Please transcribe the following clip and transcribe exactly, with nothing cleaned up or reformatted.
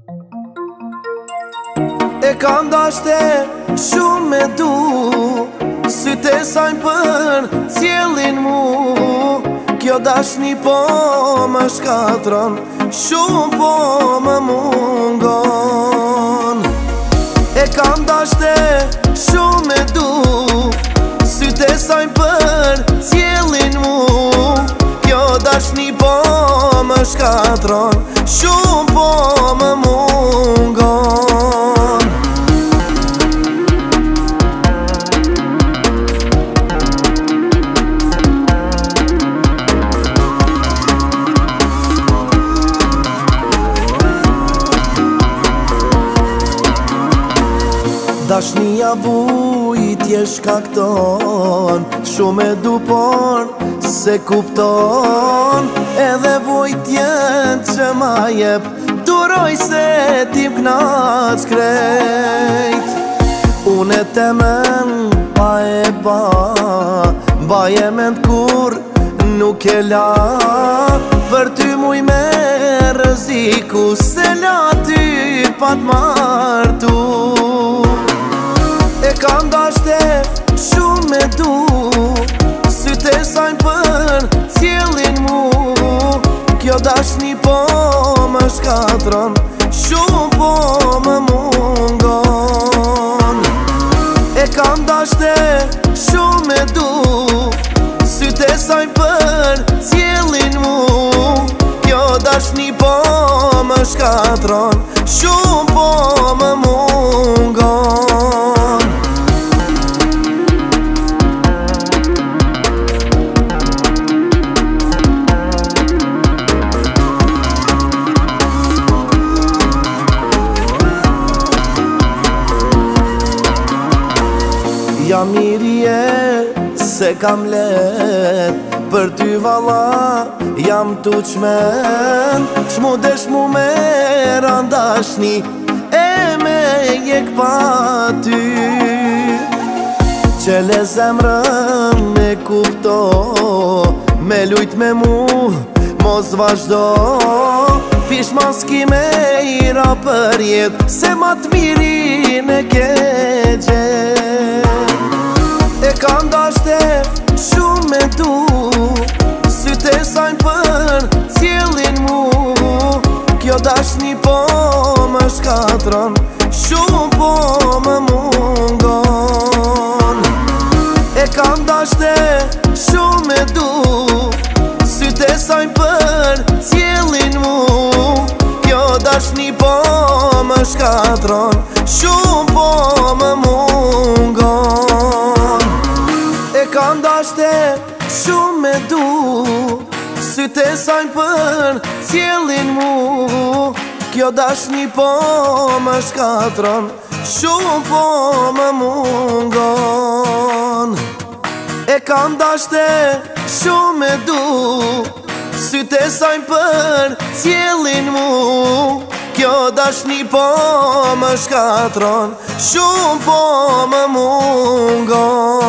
E kam dashte shumë me du, syte sajnë për cjellin mu. Kjo dashni po më shkatron, shumë po më mungon. E kam dashte shumë me du, syte sajnë për cjellin mu. Kjo dashni po më shkatron, shumë po më mungon. Dashnia vujt je shkakton, shumë e du por se kupton. Edhe vujt jen që ma jep, duroj se t'im knaq krejt. Unë e temen pa e pa, baje mend kur nuk e la. Për ty muj me rëziku, se la ty pa t'martu. E kam dashte shumë me du, syte sajnë për cjellin mu. Kjo dashni po më shkatron, shumë po më mungon. E kam dashte shumë me du, syte sajnë për cjellin mu. Kjo dashni po më shkatron, shumë po më mungon. Jam mirje se kam let, për ty valla jam tu qmen. Qmu desh mu me randashni, e me jek pa ty. Qele zemrën me kupto, me lujt me mu, mos vazhdo. Pish mas ki me ira për jet, se ma t'mirin e ke gjet. E kam dashte shumë me du, syte sajnë për cjellin mu. Kjo dashni po më shkatron, shumë po më mungon. E kam dashte shumë me du, syte sajnë për cjellin mu. Kjo dashni po më shkatron, shumë po më mungon. E kam dashte shumë me du, syte sajnë për cjellin mu. Kjo dashni po më shkatron, shumë po më mungon. E kam dashte shumë me du, syte sajnë për cjellin mu. Kjo dashni po më shkatron, shumë po më mungon.